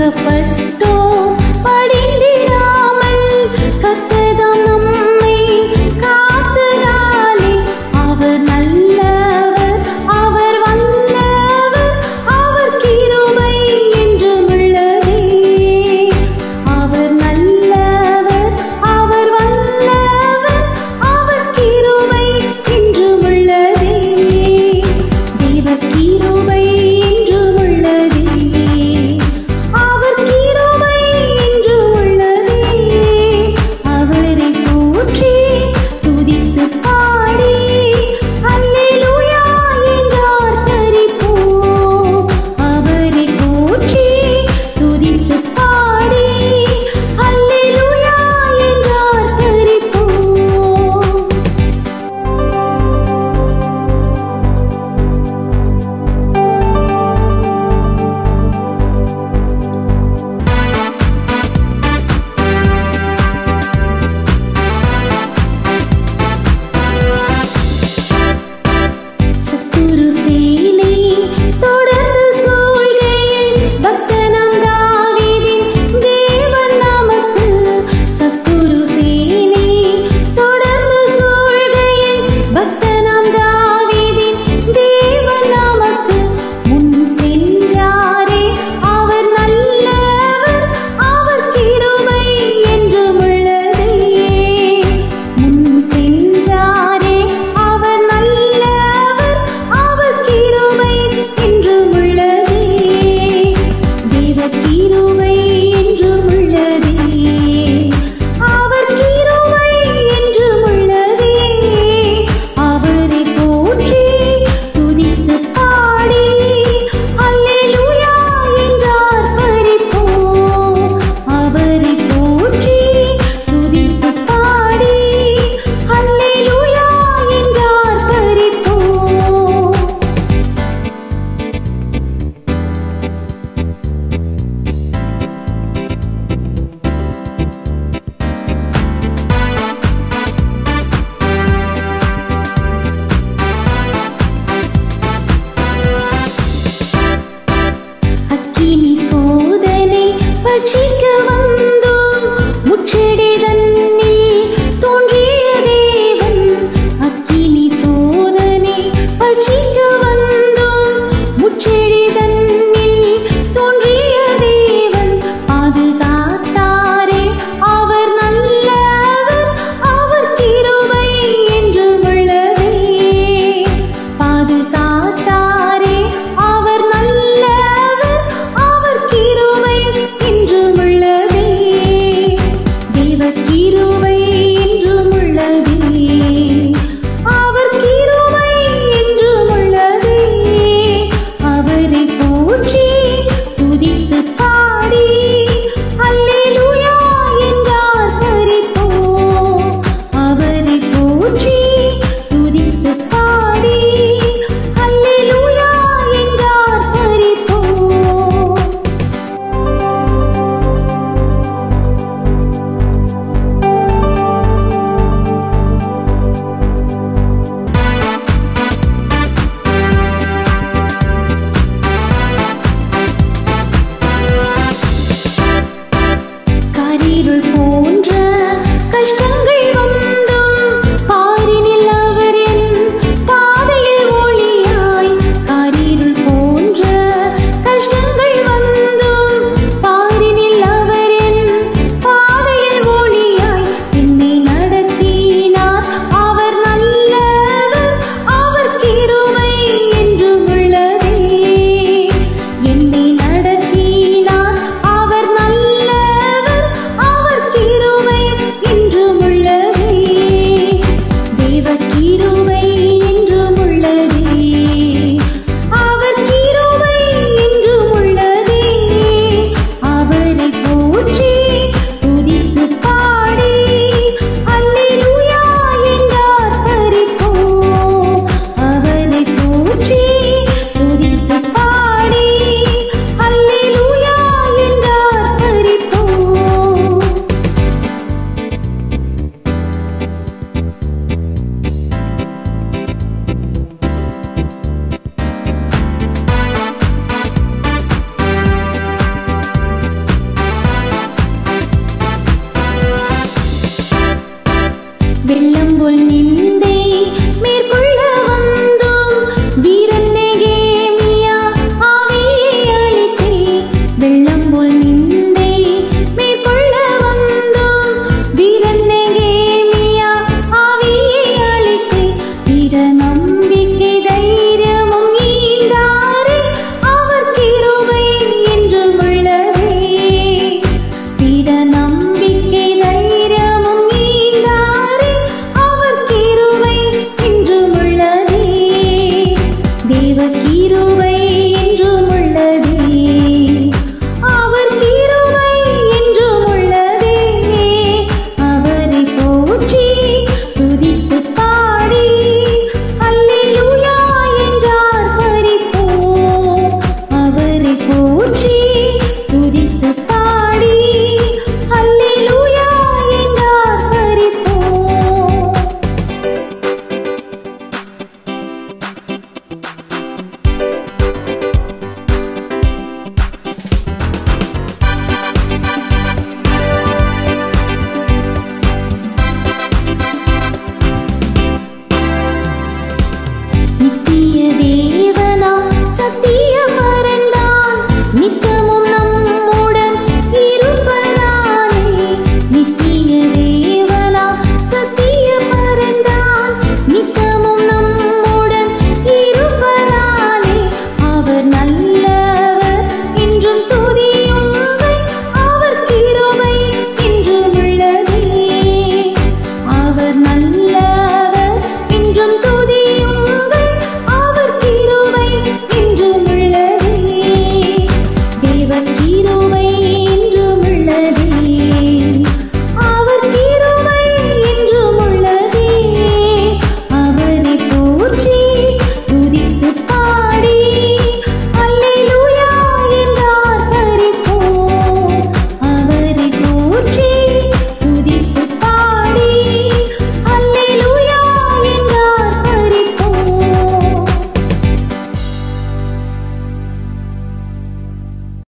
சிறுகப்பட்டோம் படிந்திடாமல் கர்த்ததாம் நம்மை காத்ததாலே அவர் நல்லவர், அவர் வல்லவர், அவர் கிருபை என்றும் உள்ளதே. அவர் நல்லவர், அவர் வல்லவர், அவர் கிருபை என்றும் உள்ளதே. தேவ கிருபை என்றும் உள்ளதே. அவர் கிருபை என்றும் உள்ளதே. அவரை போற்றி துதித்து பாடி அல்லேலூயா என்றார் தரிப்போம். அவரை போற்றி துதித்து பாடி அல்லேலூயா என்றார் தரிப்போம். சத்துரு சேனை தொடர்ந்து சூழ்கையில் பக்தனாம் தாவீதின் தேவன் நமக்கு. சத்துரு சேனை தொடர்ந்து சூழ்கையில் பக்தனாம் தாவீதின் தேவன் நமக்கு. முன் சென்றாரே அவர் நல்லவர், அவர் கிருபை என்றும் உள்ளதே. முன் சென்றாரே அவர் நல்லவர், அவர் கிருபை என்றும் உள்ளதே. தேவ கிருபை என்றும் உள்ளதே. அவர் கிருபை என்றும் உள்ளதே. அவரை போற்றி துதித்து பாடி அல்லேலூயா என்றார் பரிப்போம். அவரை போற்றி துதித்து பாடி அல்லேலூயா என்றார் பரிப்போம். அக்கினி சோதனை பட்சி